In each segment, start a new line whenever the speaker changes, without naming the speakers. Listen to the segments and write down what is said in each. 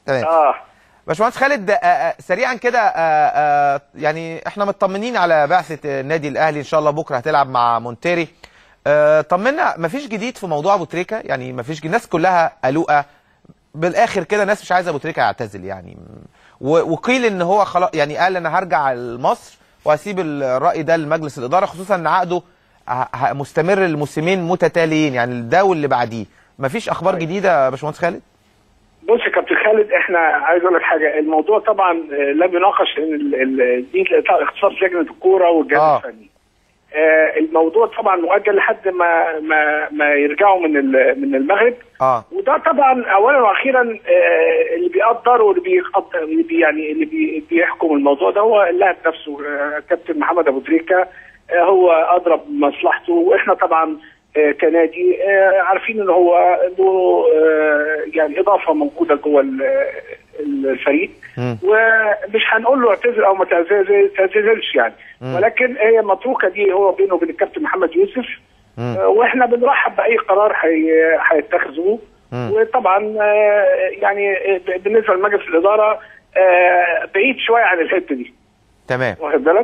تمام. باشمهندس خالد، سريعا كده، يعني احنا مطمنين على بعثه النادي الاهلي، ان شاء الله بكره هتلعب مع مونتيري. طمنا، مفيش جديد في موضوع ابو تريكه؟ يعني مفيش، الناس كلها قلقه بالاخر كده، ناس مش عايزه ابو تريكه يعتزل يعني، وقيل ان هو خلاص يعني قال انا هرجع لمصر وهسيب الراي ده لمجلس الاداره، خصوصا ان عقده مستمر الموسمين متتاليين، يعني ده واللي بعديه. مفيش اخبار جديده يا باشمهندس خالد؟
بص يا كابتن خالد، احنا عايز اقول لك حاجه، الموضوع طبعا لم يناقش ان دي اختصاص لجنه الكوره والجهاز الفني. الموضوع طبعا مؤجل لحد ما يرجعوا من المغرب. وده طبعا اولا واخيرا اللي بيقدر واللي اللي بيحكم الموضوع ده هو اللاعب نفسه، كابتن محمد ابو تريكه، هو اضرب مصلحته، واحنا طبعا كنادي عارفين ان هو له يعني اضافه موجوده جوه الفريق، ومش هنقول له اعتذر او ما تعتذرش يعني، ولكن هي متروكه دي هو بينه وبين الكابتن محمد يوسف، واحنا بنرحب باي قرار هيتخذوه. وطبعا يعني بالنسبه لمجلس الاداره بعيد شويه عن الحته دي.
تمام،
واخد بالك؟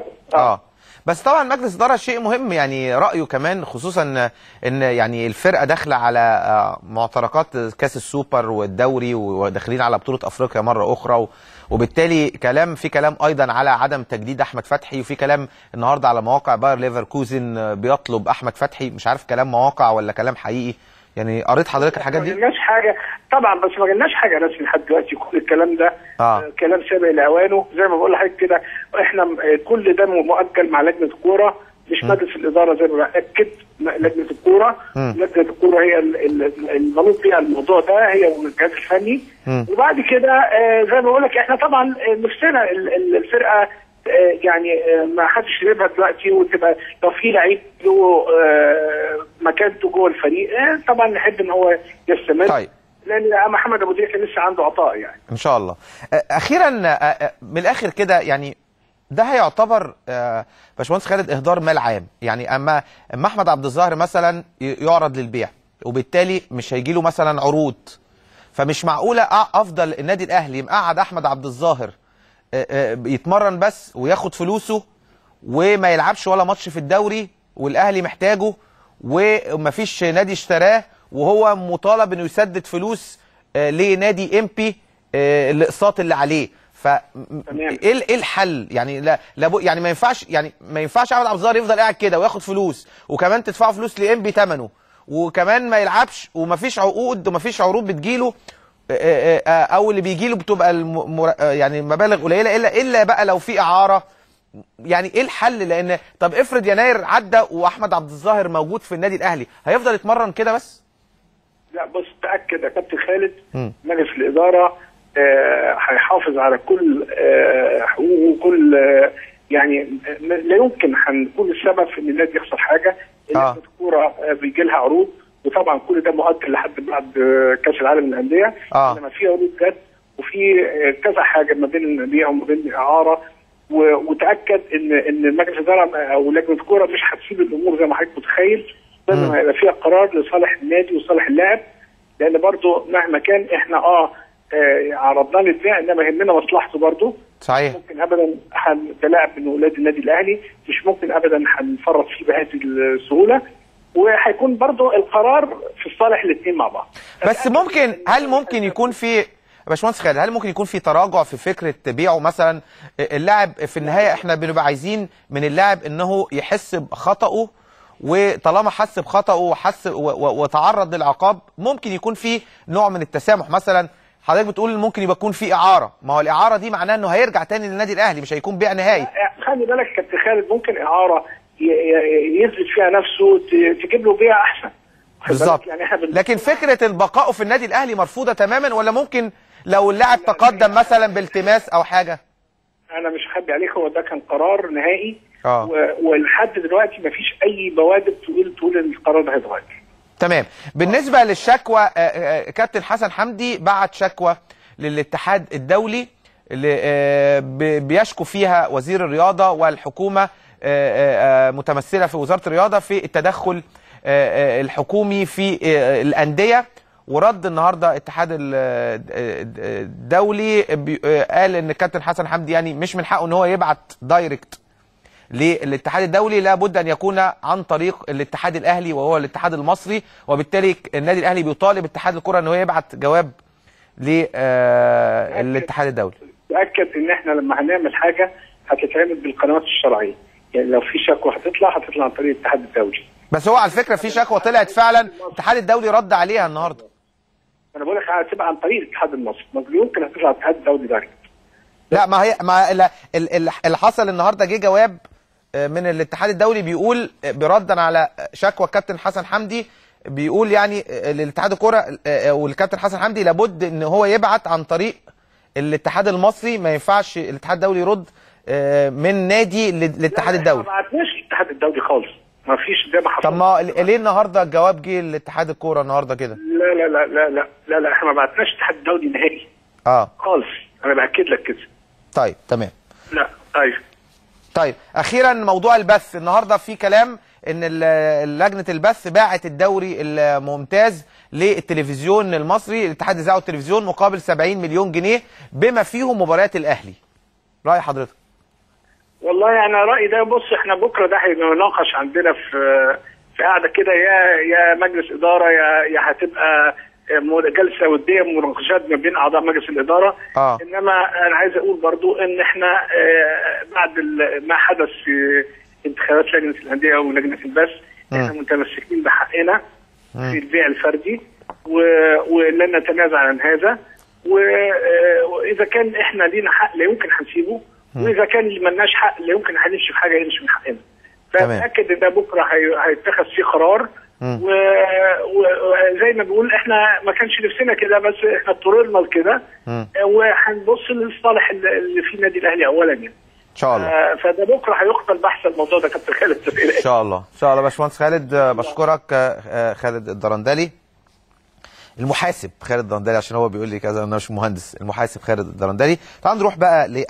بس طبعا مجلس الاداره شيء مهم، يعني رايه كمان، خصوصا ان يعني الفرقه داخله على معتركات كاس السوبر والدوري، وداخلين على بطوله افريقيا مره اخرى، وبالتالي في كلام ايضا على عدم تجديد احمد فتحي، وفي كلام النهارده على مواقع باير ليفركوزن بيطلب احمد فتحي، مش عارف كلام مواقع ولا كلام حقيقي، يعني قريت حضرتك الحاجات دي؟
ما قلناش حاجه طبعا، بس ما قلناش حاجه رسمي لحد دلوقتي، كل الكلام ده كلام سابق لاوانه، زي ما بقول لحضرتك كده، احنا كل ده مؤجل مع لجنه الكوره، مش مجلس الاداره زي ما باكد، لجنه الكوره. لجنه الكوره هي المنوط بيها الموضوع ده، هي والجهاز الفني. وبعد كده زي ما بقول لك احنا طبعا نفسنا الفرقه يعني ما حدش يسيبها دلوقتي، وتبقى لو في لعيب له مكانته جوه الفريق طبعا نحب ان هو يستمر.
طيب،
لان محمد ابو تريكه لسه عنده عطاء يعني.
ان شاء الله. اخيرا من الاخر كده، يعني ده هيعتبر باشمهندس خالد اهدار مال عام، يعني اما احمد عبد الظاهر مثلا يعرض للبيع، وبالتالي مش هيجي له مثلا عروض، فمش معقوله افضل النادي الاهلي مقعد احمد عبد الظاهر يتمرن بس وياخد فلوسه وما يلعبش ولا ماتش في الدوري، والاهلي محتاجه ومفيش نادي اشتراه، وهو مطالب انه يسدد فلوس لنادي امبي الاقساط اللي عليه. ف ايه الحل؟ يعني يعني ما ينفعش احمد عبد الظاهر يفضل قاعد كده وياخد فلوس، وكمان تدفعوا فلوس لامبي ثمنه، وكمان ما يلعبش، ومفيش عقود ومفيش عروض بتجيله، او اللي بيجيله بتبقى يعني مبالغ قليله، الا بقى لو في اعاره. يعني ايه الحل؟ لان طب افرض يناير عدى واحمد عبد الظاهر موجود في النادي الاهلي، هيفضل يتمرن كده بس؟
لا بص، تاكد يا كابتن خالد، مجلس الاداره هيحافظ على كل حقوقه وكل يعني لا يمكن هنكون السبب في ان النادي يخسر حاجه. الكوره بيجي لها عروض، وطبعا كل ده مؤجل لحد بعد كاس العالم للانديه، لما في عروض جت وفي كذا حاجه ما بين الانديه وما بين الاعاره، وتاكد ان مجلس الاداره او لجنه الكوره مش هتسيب الامور زي ما حضرتك متخيل، لازم هيبقى فيها قرار لصالح النادي وصالح اللاعب، لان برضه مهما كان احنا عرضناه للبيع، انما يهمنا مصلحته برضه.
صحيح.
ممكن ابدا ده لاعب من اولاد النادي الاهلي، مش ممكن ابدا هنفرط فيه بهذه السهوله، وهيكون برضه القرار في صالح الاثنين مع بعض.
بس هل ممكن يكون في باشمهندس خالد، هل ممكن يكون في تراجع في فكره بيعه مثلا؟ اللاعب في النهايه احنا بنبقى عايزين من اللاعب انه يحس بخطأه، وطالما حس بخطأه وتعرض للعقاب، ممكن يكون في نوع من التسامح. مثلا حضرتك بتقول ممكن يكون في اعاره، ما هو الاعاره دي معناها انه هيرجع تاني للنادي الاهلي، مش هيكون بيع نهائي.
خلي بالك كابتن خالد، ممكن اعاره يثبت فيها نفسه تجيب له بيع احسن.
بالظبط. يعني لكن فكره البقاء في النادي الاهلي مرفوضه تماما، ولا ممكن لو اللاعب تقدم مثلا بالتماس او حاجه؟
انا مش هخبي عليك، هو ده كان قرار نهائي، ولحد دلوقتي مفيش اي بوادر تقول ان القرار ده هيتغير.
تمام. بالنسبه للشكوى، كابتن حسن حمدي بعت شكوى للاتحاد الدولي اللي بيشكو فيها وزير الرياضه والحكومه متمثله في وزاره الرياضه في التدخل الحكومي في الانديه، ورد النهارده الاتحاد الدولي قال ان الكابتن حسن حمدي يعني مش من حقه ان هو يبعت دايركت للاتحاد الدولي، لابد ان يكون عن طريق الاتحاد الاهلي وهو الاتحاد المصري، وبالتالي النادي الاهلي بيطالب اتحاد الكره ان هو يبعت جواب للاتحاد الدولي.
تاكد ان احنا لما هنعمل حاجه هتتعمل بالقنوات الشرعيه، يعني لو في شكوى هتطلع عن طريق الاتحاد الدولي.
بس هو على فكره في شكوى طلعت فعلا الاتحاد الدولي رد عليها النهارده.
انا بقول لك هتبقى عن طريق الاتحاد المصري، ممكن هتطلع الاتحاد الدولي دايركت.
لا ما اللي حصل النهارده جه جواب من الاتحاد الدولي بيقول بردا على شكوى الكابتن حسن حمدي، بيقول يعني للاتحاد الكوره والكابتن حسن حمدي لابد ان هو يبعت عن طريق الاتحاد المصري، ما ينفعش الاتحاد الدولي يرد من نادي للاتحاد الدولي.
ما بعتناش الاتحاد الدولي خالص، ما فيش ده ما حصل.
طب ما ليه النهارده الجواب جه لاتحاد الكوره النهارده كده؟
لا لا لا لا لا لا لا احنا ما بعتناش الاتحاد الدولي نهائي. خالص، انا باكد لك كده.
طيب تمام.
لا
طيب اخيرا موضوع البث، النهارده في كلام ان لجنه البث باعت الدوري الممتاز للتلفزيون المصري، الاتحاد الاذاعه والتلفزيون، مقابل 70 مليون جنيه بما فيهم مباريات الاهلي. راي حضرتك؟
والله يعني رايي ده، بص احنا بكره ده هيناقش عندنا في قاعده كده، يا مجلس اداره يا هتبقى جلسه وديه مناقشات ما بين اعضاء مجلس الاداره. انما انا عايز اقول برضو ان احنا بعد ما حدث في انتخابات لجنه الانديه ولجنه البث، احنا متمسكين بحقنا في البيع الفردي ولن نتنازل عن هذا، واذا كان احنا لينا حق لا يمكن هنسيبه، واذا كان مالناش حق لا يمكن هنمشي في حاجه يمشي من حقنا. فاتاكد ان ده بكره هيتخذ فيه قرار، وزي ما بقول احنا ما كانش نفسنا كده، بس احنا اضطررنا لكده، وهنبص للصالح اللي في النادي الاهلي اولا يعني.
ان شاء الله.
فده بكره هيقبل بحث الموضوع ده كابتن خالد.
ان شاء الله ان شاء الله. باشمهندس خالد بشكرك. خالد الدرندلي، المحاسب خالد الدرندلي، عشان هو بيقول لي كذا انا مش مهندس، المحاسب خالد الدرندلي. تعال نروح بقى